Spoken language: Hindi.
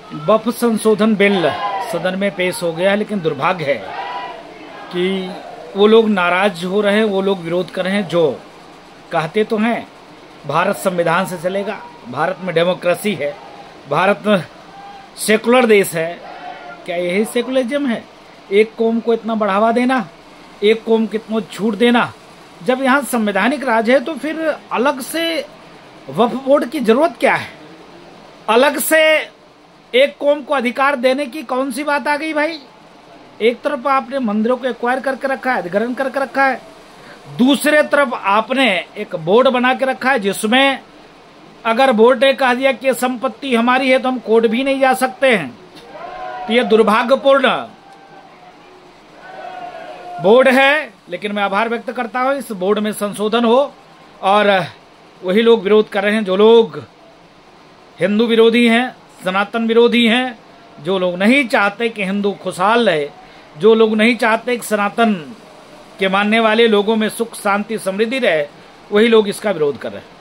वक्फ संशोधन बिल सदन में पेश हो गया है, लेकिन दुर्भाग्य है कि वो लोग नाराज हो रहे हैं, वो लोग विरोध कर रहे हैं जो कहते तो हैं भारत संविधान से चलेगा, भारत में डेमोक्रेसी है, भारत सेकुलर देश है। क्या यही सेकुलरिज्म है? एक कौम को इतना बढ़ावा देना, एक कौम को इतना छूट देना। जब यहाँ संवैधानिक राज है तो फिर अलग से वक्फ बोर्ड की जरूरत क्या है? अलग से एक कौम को अधिकार देने की कौन सी बात आ गई भाई? एक तरफ आपने मंदिरों को एक्वायर करके रखा है, अधिग्रहण करके रखा है, दूसरे तरफ आपने एक बोर्ड बना के रखा है जिसमें अगर बोर्ड ने कह दिया कि संपत्ति हमारी है तो हम कोर्ट भी नहीं जा सकते हैं। तो ये दुर्भाग्यपूर्ण बोर्ड है, लेकिन मैं आभार व्यक्त करता हूं इस बोर्ड में संशोधन हो। और वही लोग विरोध कर रहे हैं जो लोग हिंदू विरोधी हैं, सनातन विरोधी हैं, जो लोग नहीं चाहते कि हिंदू खुशहाल रहे, जो लोग नहीं चाहते कि सनातन के मानने वाले लोगों में सुख शांति समृद्धि रहे, वही लोग इसका विरोध कर रहे हैं।